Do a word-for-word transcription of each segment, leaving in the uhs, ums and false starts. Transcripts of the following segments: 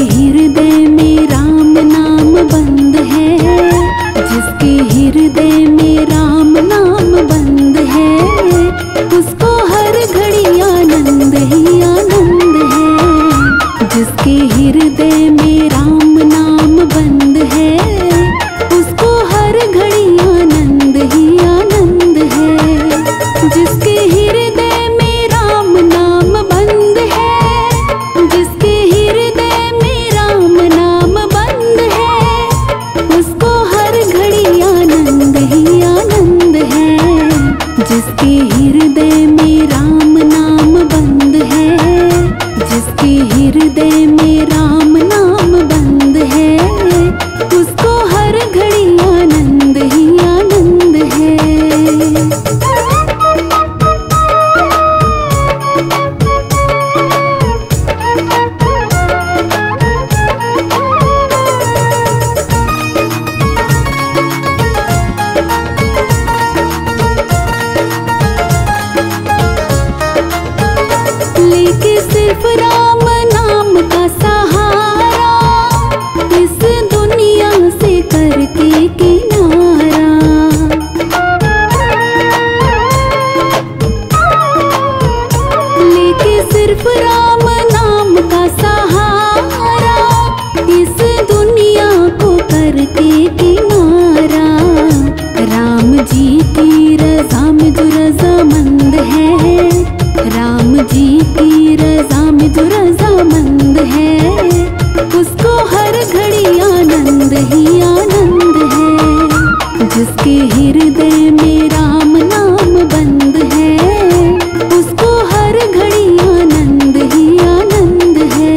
हृदय में राम नाम बंद है, जिसके हृदय में राम नाम बंद है, उसको हर घड़ी आनंद ही आनंद है। जिसके हृदय में राम नाम बंद है, उसको हर घड़ी आनंद ही आनंद है। जिसके हृदय में राम नाम बंद है, जिसके हृदय में राम नाम बंद है, उसको हर घड़ी आनंद ही आनंद है। जिसके हृदय में राम नाम बंद है, जिसके हृदय में राम नाम बंद है, उसको हर घड़ी आनंद ही आनंद है। लेके सिर्फ राम नाम का सहारा, इस दुनिया से करके किनारा। लेके सिर्फ राम नाम का सहारा, इस दुनिया को करके किनारा। राम जी की रज़ा में जो रज़ामंद है, राम जी की रज़ा में जो रज़ामंद है, उसको हर घड़ी आनंद ही आनंद है। जिसके हृदय में राम नाम बंद है, उसको हर घड़ी आनंद ही आनंद है।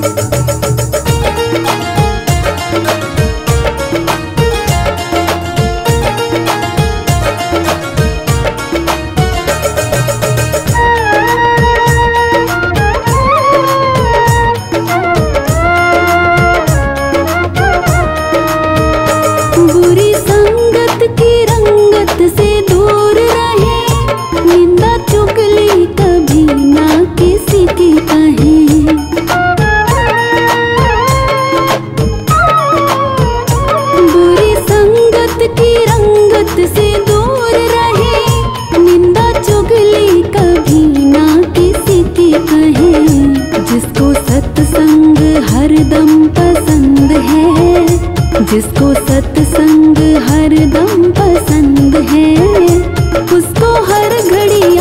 बुरी संगत की रंगत से दूर रहे, निंदा चुगली कभी ना किसी की कहें। बुरी संगत की रंगत से दूर रहे, निंदा चुगली कभी ना किसी की कहें। जिसको सत्संग हरदम पसंद है, जिसको सत्संग हरदम पसंद है, उसको हर घड़ी